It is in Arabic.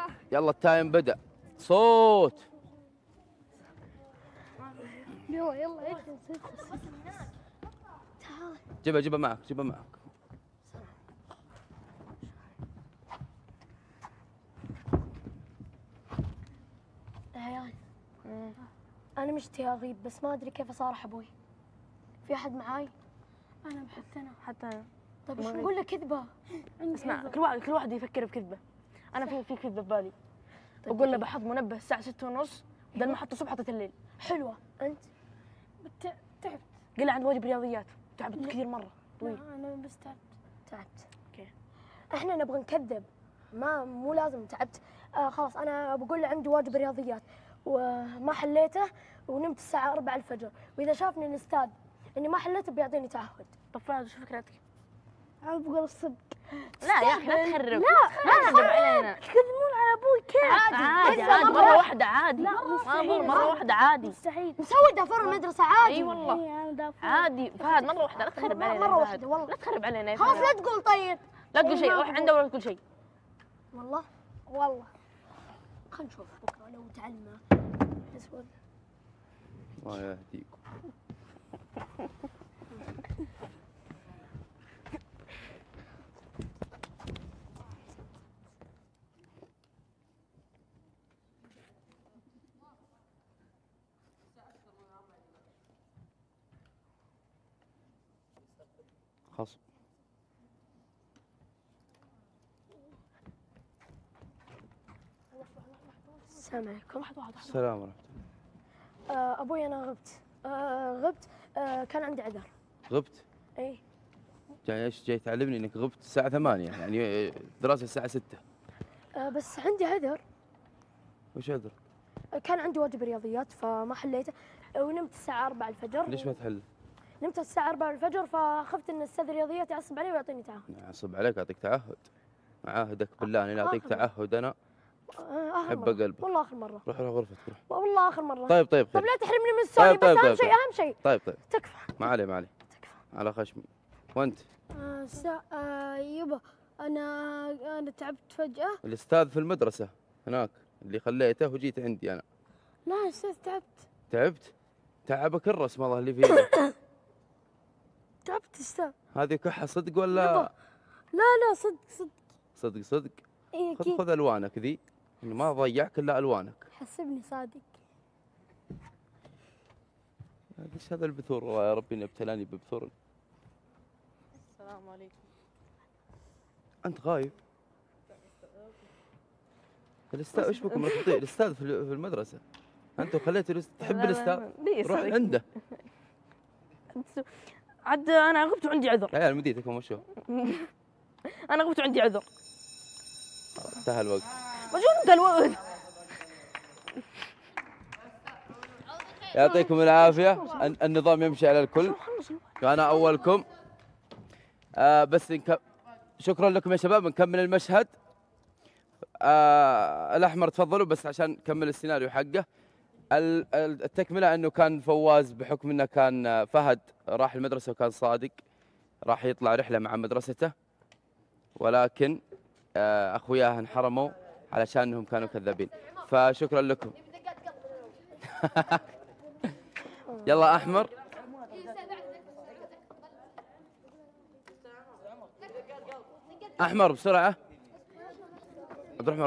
يلا التايم بدأ. صوت. يلا يلا تعال جيبها معك جيبها معك. عيال انا مشتي اغيب بس ما ادري كيف اصارح ابوي. في احد معاي؟ انا حتى انا. طيب ايش نقول له كذبه؟ اسمع، كل واحد يفكر بكذبه. انا في كذبه ببالي. بقول له بحط منبه الساعه 6:30 بدل ما احطه الصبح حطيته الليل. حلوه. انت تعبت. قل عند واجب رياضيات تعبت كثير مره طويل. لا انا بس تعبت. اوكي احنا نبغى نكذب، مو لازم تعبت. خلاص انا بقول له عندي واجب رياضيات وما حليته ونمت الساعه 4 الفجر، واذا شافني الاستاذ اني ما حليته بيعطيني تعهد. طب فهد شو فكرتك؟ انا بقول الصدق. لا يا اخي لا تخرب. لا تخرب علينا. تكذبون على ابوي كيف؟ عادي مره واحده عادي. لا مره واحده عادي. مستحيل. مسوي دافور المدرسه عادي. اي والله عادي. فهد مره واحده لا تخرب علينا. مره واحده والله لا تخرب علينا يا خلاص فهد. لا تقول. طيب لا تقول شيء، روح عنده ولا تقول شيء. والله خلينا نشوف بكره لو تعلمنا. اسود الله يهديكم. خلاص. السلام عليكم. السلام ورحمة الله. ابوي انا غبت. كان عندي عذر. غبت؟ اي. يعني ايش جاي تعلمني انك غبت الساعة 8؟ يعني دراسة الساعة 6. بس عندي عذر. وش عذر؟ كان عندي واجب رياضيات فما حليته ونمت الساعة 4 الفجر. ليش ما تحل؟ نمت الساعة 4 الفجر فخفت ان استاذ الرياضيات يعصب علي ويعطيني تعهد. يعصب عليك، اعطيك تعهد. عاهدك بالله اني اعطيك تعهد انا. حب قلبك. والله اخر مرة. روح غرفتك روح. والله اخر مرة. طيب طب لا تحرمني من السؤال. بس اهم شيء طيب تكفى. ما علي تكفى على خشمي. وانت؟ يبا انا تعبت فجأة. الاستاذ في المدرسة هناك اللي خليته وجيت عندي انا. لا يا استاذ تعبت؟ تعبك الرسم الله اللي في يدك. تعبت استاذ. هذه كحة صدق ولا؟ يبا. لا صدق. إيه خذ الوانك ذي، ما ضيعك الا الوانك. حسبني صادق. ايش هذا البثور؟ والله يا ربي اني ابتلاني ببثور. السلام عليكم. انت غايب؟ الاستاذ ايش بكم رفضتي؟ الاستاذ في المدرسه. انتم خليتوا تحب الاستاذ؟ روح عنده. عاد انا غبت وعندي عذر. يا عيال مديتكم وشو؟ انا غبت وعندي عذر. انتهى الوقت. ما شو انت الوقت؟ يعطيكم العافيه. النظام يمشي على الكل. انا اولكم. بس شكرا لكم يا شباب. نكمل المشهد. الاحمر تفضلوا بس عشان نكمل السيناريو حقه. التكمله انه كان فواز بحكم انه كان فهد راح المدرسه وكان صادق راح يطلع رحله مع مدرسته، ولكن اخوياه انحرموا علشان انهم كانوا كذابين. فشكرا لكم. يلا احمر. احمر بسرعه. عبد الرحمن